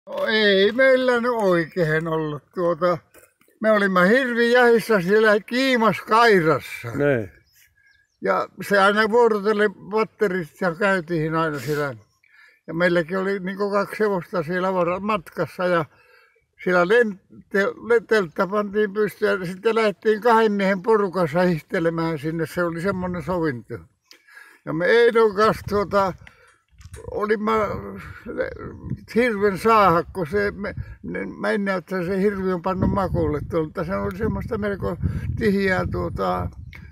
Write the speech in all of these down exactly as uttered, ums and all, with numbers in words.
No, ei meillä nyt oikein ollut tuota. Me olimme hirvijahissa siellä Kiimaskairassa. Ne. Ja se aina vuorotellen patterista ja käytiin aina siellä. Ja meilläkin oli niin kaksi hevosta siellä matkassa ja siellä teltta pantiin pystyyn ja sitten lähdettiin kahden miehen porukassa hihtelemään sinne. Se oli semmoinen sovinto. Ja me Eidon kanssa tuota, olimme hirven saada, kun se, me, mä en näe, että se hirvi on pannut makuulle tuolla, mutta se oli semmoista melko tiheää tuota,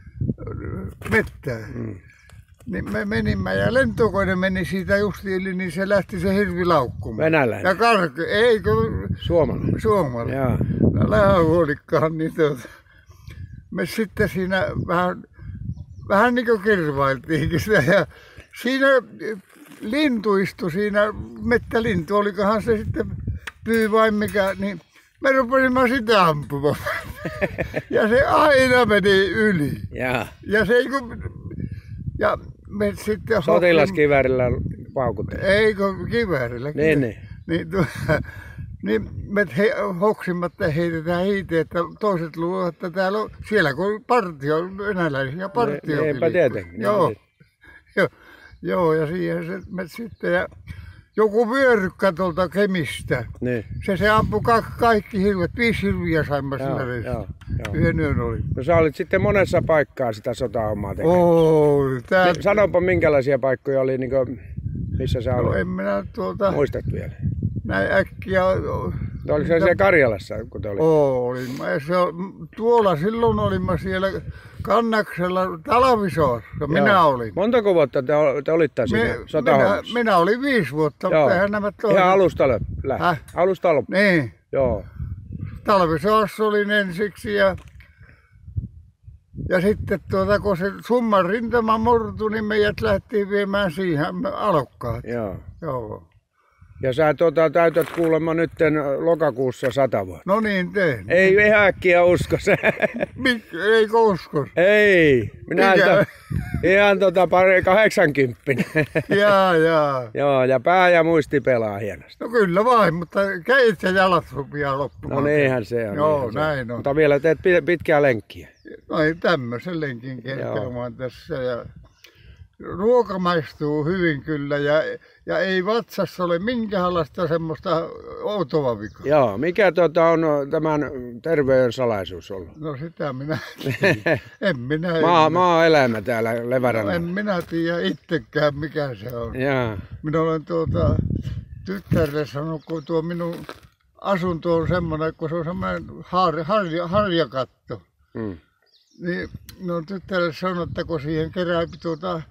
mettää. Mm. Niin me menimme ja lentokone meni siitä justiin yli, niin se lähti se hirvi laukkumaan. Venäläinen? Ja karke, eikö? Suomalainen? Suomalainen. No lähähuolikkaan, niin tuota, me sitten siinä vähän, vähän niin kuin kirvailtiinkin sitä ja siinä lintu istui siinä, mettälintu, olikohan se sitten pyy vai mikä, niin me rupesimme sitä ampumaan. Ja se aina meni yli. Ja, ja se ei kun, ja me sitten... sotilaskiväärillä paukutti. Eikö kiväärillä? Niin, niin. Niin, tuo, niin me he, hoksimatta heitetään hiiteen, että toiset luulevat, että täällä on, siellä kun partio, venäläisiä partio. Niinpä tietenkin. Joo. Joo. Joo, ja siihen se me sitten, ja joku vyörykkä tuolta Kemistä, niin. se, se ampui ka kaikki hirvet, viisi hirviä saimme sillä reissulla. Yhden yön oli. No sä olit sitten monessa paikkaa sitä sotahommaa tekemään. Oo, tää... Sanopa minkälaisia paikkoja oli, niin kuin, missä sä olit? No en minä tuota... Muistat vielä? Näin äkkiä... No, oliko se siellä Karjalassa, kun te olitte? Oo, olimme. Se, tuolla silloin olimme siellä Kannaksella talvisoassa, minä olin. Montako vuotta te, te olitte siinä sotahommassa? Minä, minä olin viisi vuotta, mutta eihän nämä toiset... Ihan alusta läpi? Häh? Alusta loppu? Niin. Joo. Talvisoassa olin ensiksi ja... Ja sitten tuota, kun se summan rintama murtui, niin meidät lähtiin viemään siihen alokkaat. Joo. Joo. Ja sä tuota, täytät kuulemma nytten lokakuussa sata vuotta. No niin teen. Ei ihan äkkiä usko se. Mik, eikö usko? Ei. Minä to, ihan tota pari kahdeksankymppinen. Jaa, jaa. Joo, ja pää ja muisti pelaa hienosti. No kyllä vain, mutta kädet ja jalat rupeaa loppumaan. No niinhän se on. Joo, näin on. Mutta vielä teet pitkää lenkkiä. No ei tämmöisen lenkin kertaamaan tässä. Ja ruoka maistuu hyvin kyllä ja, ja ei vatsassa ole minkäänlaista semmoista outoa vikaa. Joo, mikä tota on tämän terveyden salaisuus ollut? No sitä minä en minä. Maa, maa-elämä täällä Levärannalla. No, en minä tiedä itsekään mikä se on. Jaa. Minä olen tuota tyttärelle sanonut, kun tuo minun asunto on semmoinen, kun se on semmoinen har, harja, harjakatto. Hmm. Niin no tyttärelle sanonut, että kun siihen kerää tuota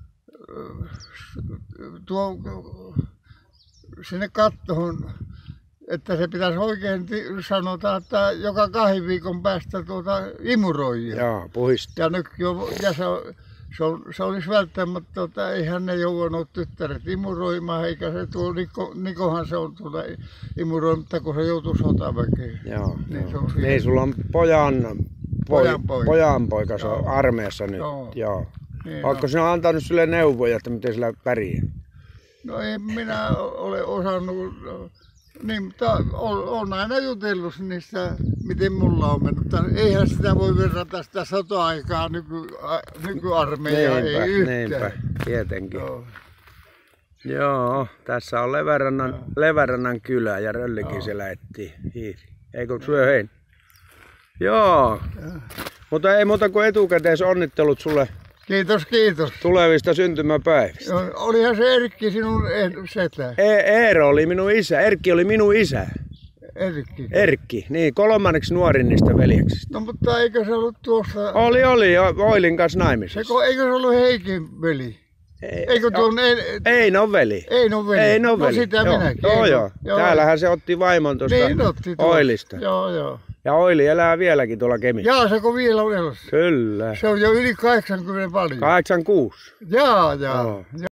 tuo sinne kattoon, että se pitäisi oikein sanota, että joka kahden viikon päästä tuota imuroijia. Joo, puhistaa. Ja nytkin on, ja se, se, on, se olisi välttämättä, että eihän ne joutunut tyttäret imuroimaan, eikä se tuo Niko, Nikohan se on tuolla imuroimatta, kun se joutui sotaväkeen. Joo, niin, joo. Niin sulla on pojan, pojan poika, pojan poika se on armeijassa nyt. Joo. Joo. Niin, oletko no. sinä antanut sille neuvoja, että miten sillä pärjää? No en minä ole osannut, niin, mutta on, on aina jutellut niistä, miten mulla on mennyt. Eihän sitä voi verrata sitä sota-aikaa nyky, nykyarmeijaan, ei yhtään. Niinpä, tietenkin. Joo. Joo, tässä on Levärannan, Levärannan kylä ja Röllikin se lähettiin hiiri. Eikö syö hein? Joo, ja. Mutta ei muuta kuin etukäteis onnittelut sulle. Kiitos, kiitos. Tulevista syntymäpäivistä. No, olihan se Erkki sinun setä? E Eero oli minun isä. Erkki oli minun isä. Erkki? Erkki, niin kolmanneksi nuorin niistä veljeksistä. No mutta eikö se ollut tuossa... Oli, oli, Oilin kanssa naimisissa. Eikö, eikö se ollut Heikin veli? Ei, eikö tuon... Ei no veli. Ei no veli. Ei no veli. No sitä joo. minäkin. Joo, joo. joo. Täällähän se otti vaimon tuosta niin, otti Oilista. Joo, joo. Ja Oili elää vieläkin tuolla Kemissä. Jaa, se kun vielä on elossa. Kyllä. Se on jo yli kahdeksankymmentä paljon. kahdeksankymmentäkuusi. Jaa, jaa.